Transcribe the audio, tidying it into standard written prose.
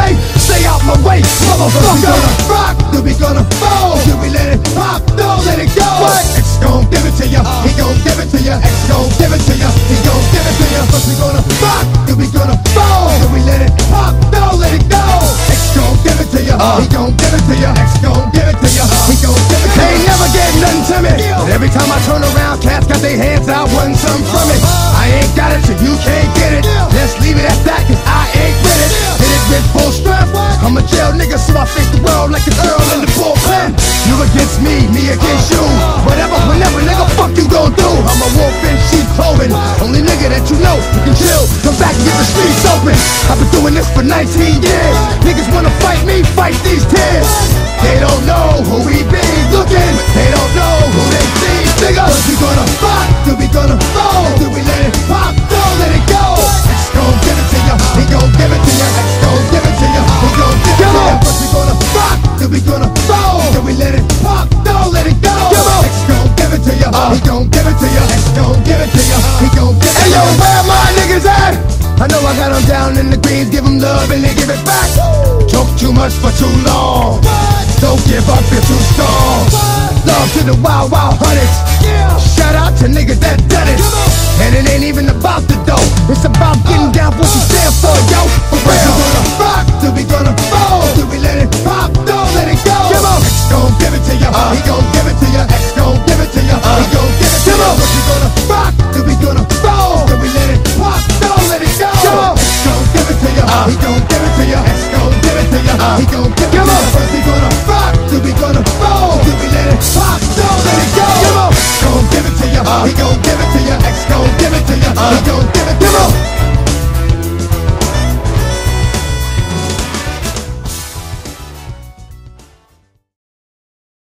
safe, stay out my way, motherfucker. We gonna rock, then we gonna fall. Then we let it pop, don't let it go. What? X gon' give it to ya, he gon' give it to ya. X gon' give it to ya, he gon' give it to ya. First we gonna rock, then we gonna fall. Then we let it pop, don't let it go. X gon' give it to ya, he gon' give it to ya. X gon' give it to ya, he gon' give it to ya. They ain't never get nothing to me, but every time I turn around, cats got their hands out, wanting something from it. I ain't got it, so you can't get it. Let's leave it at that, cause I ain't with it. Hit it with full strength. I'm a jail nigga, so I face the world like an earl in the bullpen. You against me, me against you. Whatever, whenever, nigga, fuck you gon' do. I'm a wolf in sheep clothing. Only nigga that you know, you can chill. Come back and get the streets open. I've been doing this for 19 years. Niggas wanna fight me, fight these tears. They don't know who we be looking. They don't know who they see. Nigga, we gonna fight, then we gonna fall. Then we let it pop, don't let it go. X gon' give it to ya, he gon' give it to ya. X gon' give it to ya, he gon' give it to ya. First we gonna rock, then we gonna fall. Then we let it pop, don't let it go. X gon' give it to ya, he gon' give it to ya. X gon' give it to ya, he gon' give it to ya. Hey yo, where my niggas at? I know I got them down in the greens, give them love and they give it back. Talk too much for too long. Don't give up, you're too strong. Love to the wild, wild hunters. Shout out to niggas that done it. And it ain't even about the dough, it's about getting down for what you stand for, yo. For real. We gonna rock, then we gonna fall. Then we let it pop, don't let it go. X gon' give it to ya, he gon' give it to ya. X gon' give it to ya, he gon' give it to ya. We gonna rock, then we gonna fall. Then we let it pop, don't let it go. X gon' give it to ya, he gon' give it to ya. X gon' give it to ya, he gon' give it to ya. First we gonna rock, then we gonna fall. Then we let it pop, don't let it go. X gon' give it to ya, he gon' give it to ya. X gon' give it to ya, he gon' give it to ya.